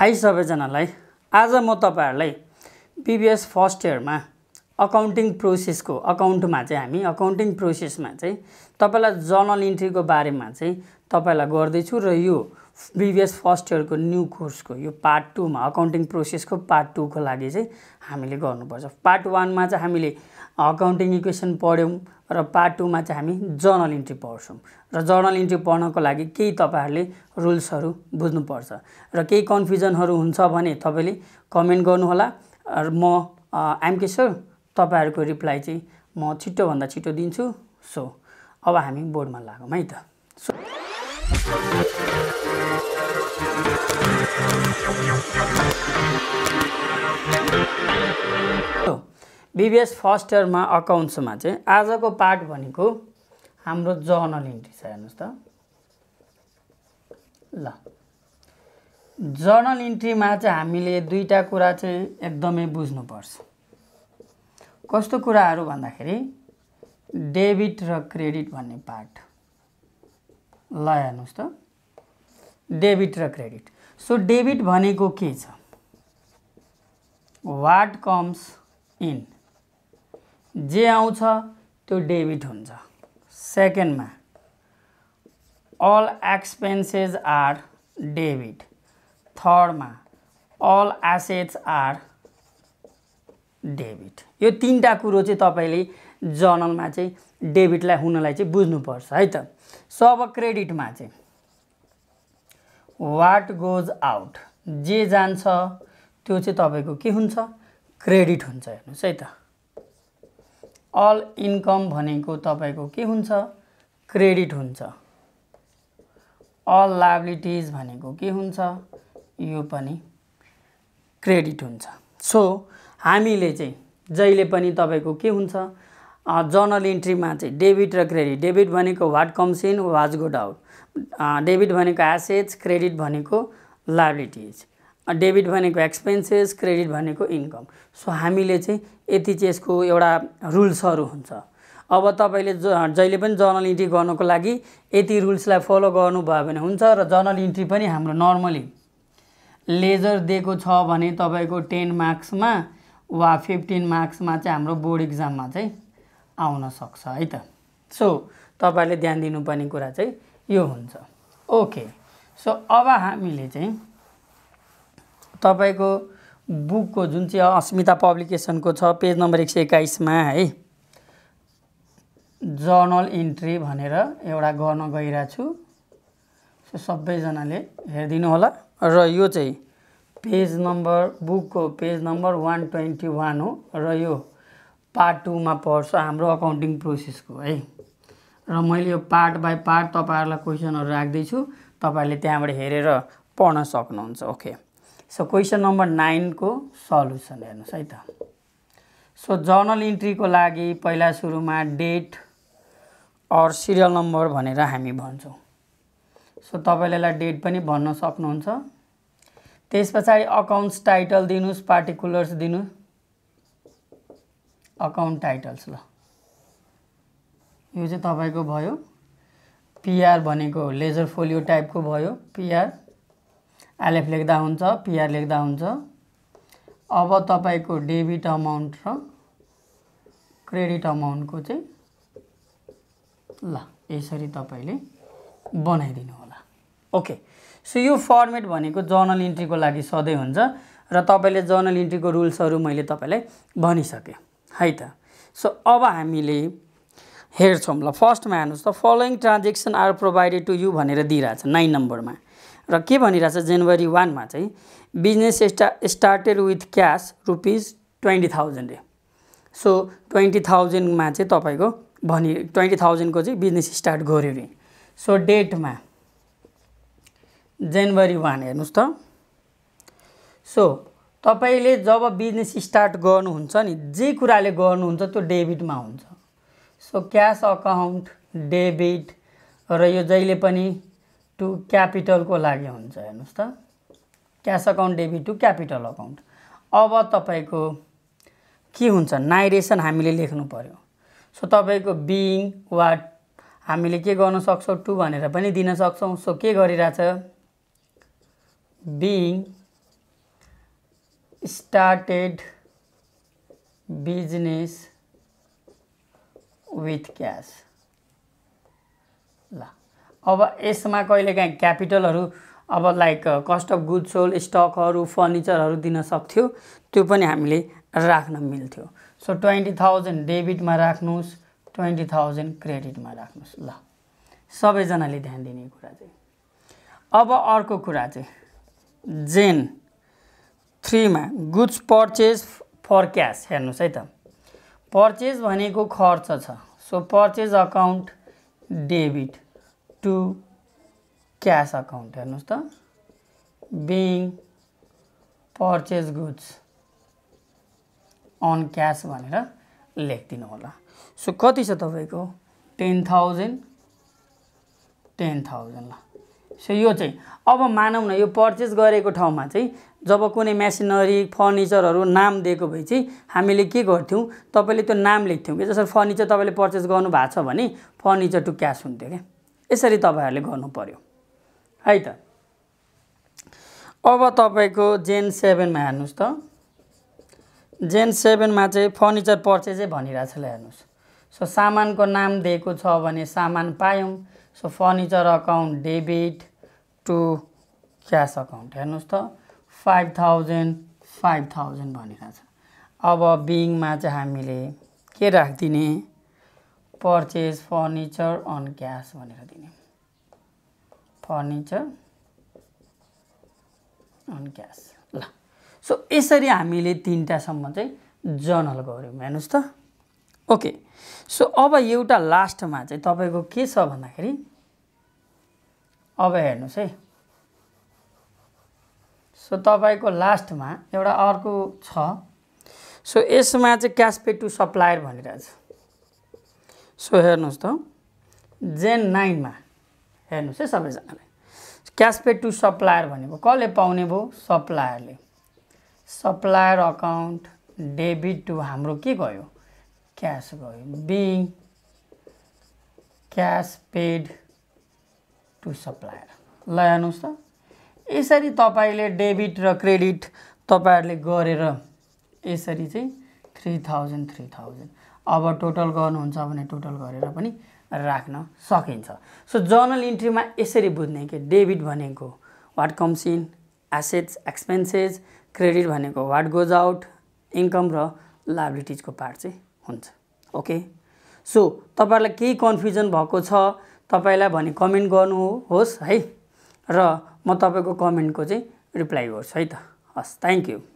High सबैजनालाई आज म तपाईहरुलाई बीबीएस फर्स्ट इयरमा अकाउन्टिङ प्रोसेसको अकाउन्टमा चाहिँ हामी अकाउन्टिङ प्रोसेसमा चाहिँ तपाईलाई जर्नल इन्ट्रीको बारेमा चाहिँ तपाईलाई गर्दै छु र यो बीबीएस फर्स्ट इयरको न्यू कोर्सको यो पार्ट 2 मा अकाउन्टिङ प्रोसेसको पार्ट 2 को लागि चाहिँ हामीले गर्नुपर्छ। पार्ट 1 मा चाहिँ हामीले अकाउन्टिङ इक्वेसन पढ्यौं र पार्ट 2 मा चाहिँ हामी जर्नल इन्ट्री पढ्छौं र जर्नल इन्ट्री पढ्नको लागि केही तपाईहरुले रुल्सहरु बुझ्नुपर्छ र केही कन्फ्युजनहरु हुन्छ भने तपाईले कमेन्ट गर्नु होला र म एमके सर तपाईहरुको रिप्लाई चाहिँ म छिटो भन्दा छिटो दिन्छु। सो अब हामी बोर्डमा लागौं है त। बीबीएस फर्स्ट इयरमा अकाउन्ट्समा चाहिँ आजको पार्ट भनेको हाम्रो जर्नल इन्ट्री छ। हेर्नुस् त ल जर्नल इन्ट्रीमा चाहिँ हामीले दुईटा कुरा चाहिँ एकदमै बुझ्नुपर्छ। कस्तो कुराहरु भन्दाखेरि डेबिट र क्रेडिट भन्ने पार्ट। ल हेर्नुस् त डेबिट र क्रेडिट। सो डेबिट भनेको के छ? व्हाट कम्स इन, जे आउँछ त्यो डेबिट हुन्छ। सेकेन्डमा अल एक्सपेन्सेस आर डेबिट। थर्डमा अल एसेट्स आर डेबिट। यो तीनटा कुरो चाहिँ तपाईले जर्नलमा चाहिँ डेबिटलाई हुनलाई चाहिँ बुझ्नुपर्छ है त। सो अब क्रेडिटमा चाहिँ व्हाट गोज आउट, जे जान्छ त्यो चाहिँ तपाईको के हुन्छ? क्रेडिट हुन्छ। हेर्नुस् है त अल इन्कम भनेको तपाईको के हुन्छ? क्रेडिट हुन्छ। अल लायबिलिटीज भनेको के हुन्छ? यो पनि क्रेडिट हुन्छ। सो हामीले चाहिँ जहिले पनि तपाईको के हुन्छ जर्नल इन्ट्रीमा चाहिँ डेबिट र क्रेडिट। डेबिट भनेको what comes in, what goes out. Debit भनेको एसेट्स, क्रेडिट भनेको लायबिलिटीज। डेबिट भनेको एक्सपेन्सेस, क्रेडिट भनेको इन्कम। सो हामीले चाहिँ यति चाहिँ यसको एउटा रुल्सहरु हुन्छ। अब तपाईले जहिले पनि जर्नल इन्ट्री गर्नको लागि यति रुल्सलाई फलो गर्नुभयो भने हुन्छ र जर्नल इन्ट्री पनि हाम्रो नर्मली लेजर दिएको छ भने तपाईको 10 मार्क्समा वा 15 मार्क्समा चाहिँ हाम्रो बोर्ड एक्जाममा चाहिँ आउन सक्छ है त। सो तपाईले ध्यान दिनुपर्ने कुरा चाहिँ यो हुन्छ। ओके सो अब हामीले चाहिँ तपाईको बुकको जुन चाहिँ अस्मिता पब्लिकेसनको छ पेज नम्बर 121 मा है जर्नल इन्ट्री भनेर एउटा गर्न गइरा छु। सो सबैजनाले हेर्दिनु होला र यो चाहिँ पेज नम्बर बुकको पेज नम्बर 121 हो र यो पार्ट 2 मा पर्छ हाम्रो अकाउन्टिङ प्रोसेसको है। र मैले यो पार्ट बाइ पार्ट तपाईहरुलाई क्वेशनहरु राख्दै छु, तपाईले त्यहाँबाट हेरेर पढ्न सक्नुहुन्छ। ओके सो क्वेशन नम्बर 9 को सल्युसन हेर्नुस् है त। सो जर्नल इन्ट्रीको लागि पहिला सुरुमा डेट और सिरियल नम्बर भनेर हामी भन्छौं। सो तपाईले यसलाई डेट पनि भन्न सक्नुहुन्छ। त्यसपछि अकाउन्ट्स टाइटल दिनुस्, पार्टिकुलर्स दिनु, अकाउन्ट टाइटल्स। ल यो चाहिँ तपाईको भयो। पीआर भनेको लेजर फोलियो टाइपको भयो। पीआर एलएफ लेख्दा हुन्छ, पीआर लेख्दा हुन्छ। अब तपाईको डेबिट अमाउन्ट र क्रेडिट अमाउन्टको चाहिँ ल यसरी तपाईले बनाइदिनु होला। ओके सो यो फर्मेट भनेको जर्नल इन्ट्रीको लागि सधैं हुन्छ र तपाईले जर्नल इन्ट्रीको रुल्सहरु मैले तपाईलाई भनिसके है त। सो अब हामीले हेर्छौं। ल फर्स्टमा हेर्नुस् त following transaction are provided to you भनेर दिइराछ 9 नम्बरमा र के भनिराछ जनवरी 1 मा चाहिँ business started with cash rupees 20,000। So 20,000 मा चाहिँ तपाईको भनि 20,000 को चाहिँ बिजनेस स्टार्ट गर्यो रे। सो डेटमा जनवरी 1 हेर्नुस् त। सो तपाईले जब बिजनेस स्टार्ट गर्नुहुन्छ नि जे कुराले गर्नुहुन्छ त्यो डेबिटमा हुन्छ। सो क्याश अकाउन्ट डेबिट र यो जहिले पनि टु क्यापिटलको लागि हुन्छ। हेर्नुस् त cash account debit to capital account. अब तपाईको के हुन्छ नाइरेसन हामीले लेख्नु पर्यो। सो तपाईको बीइङ व्हाट हामीले के गर्न सक्छौं टु भनेर पनि दिन सक्छौं। सो के गरिराछ being started business with cash। ल अब यसमा कहिलेकाहीँ क्यापिटलहरू अब like cost of goods sold, स्टकहरू, फर्निचरहरू दिन सक्थ्यो, त्यो पनि हामीले राख्न मिल्थ्यो। सो 20,000 डेबिटमा राख्नुहोस्, 20,000 क्रेडिटमा राख्नुहोस्। ल सबैजनाले ध्यान दिने कुरा चाहिँ। अब अर्को कुरा चाहिँ जेन 3 मा गुड्स पर्चेज फर क्यास। हेर्नुहोस् है त, पर्चेज भनेको खर्च छ। So purchase account debit to cash account. हेर्नुहोस् त, being purchase goods on cash भनेर लेखिदिनु होला। सो कति छ तपाईँको 10,000 10,000। ल सो यो चाहिँ अब मानौँ न यो पर्चेज गरेको ठाउँमा चाहिँ जब कुनै मेसिनरी फर्निचरहरू नाम दिएको भए चाहिँ हामीले के गर्थ्यौँ, तपाईँले त्यो नाम लेख्थ्यौँ कि जसरी फर्निचर तपाईँले पर्चेज गर्नु भएको छ भने फर्निचर टु क्यास हुन्थ्यो क्या। यसरी तपाईँहरूले गर्नु पर्यो है त। अब तपाईँको जेन 7 मा हेर्नुहोस् त, जेन 7 मा चाहिँ फर्निचर पर्चेजै भनिरहेछ। ल हेर्नुहोस्, सो सामानको नाम दिएको छ भने सामान पायौँ। So furniture account debit to cash account. हेर्नुहोस् त 5,000 5,000 भनिरहेछ। अब बिङमा चाहिँ हामीले के राखिदिने, पर्चेज फर्निचर अन क्यास भनेर दिने, फर्निचर अन क्यास। ल सो यसरी हामीले 3टासम्म चाहिँ जर्नल गऱ्यौँ। हेर्नुहोस् त, ओके। सो अब एउटा लास्टमा चाहिँ तपाईँको के छ भन्दाखेरि, अब हेर्नुहोस् है, सो तपाईँको लास्टमा एउटा अर्को छ। सो यसमा चाहिँ क्यास पे टु सप्लायर भनिरहेछ। सो हेर्नुहोस् त, जेन 9 मा हेर्नुहोस् है सबैजनाले, क्यास पे टु सप्लायर भनेको कसले पाउने भयो, सप्लायरले। सप्लायर अकाउन्ट डेबिट टु हाम्रो के गयो, क्यास गयो, being cash paid to supplier. ल हेर्नुहोस् त, यसरी तपाईँले डेबिट र क्रेडिट तपाईँहरूले गरेर यसरी चाहिँ 3,000 3,000 अब टोटल गर्नुहुन्छ भने टोटल गरेर पनि राख्न सकिन्छ। सो जर्नल इन्ट्रीमा यसरी बुझ्ने कि डेबिट भनेको what comes in, assets expenses, credit भनेको वाट गोज आउट, इन्कम र लायबिलिटिजको पार्ट चाहिँ हुन्छ। ओके, सो तपाईँहरूलाई केही कन्फ्युजन भएको छ तपाईँलाई भने कमेन्ट गर्नुहोस् है, र म तपाईँको कमेन्टको चाहिँ रिप्लाई गर्छु है त। हस्, थ्याङ्क यू।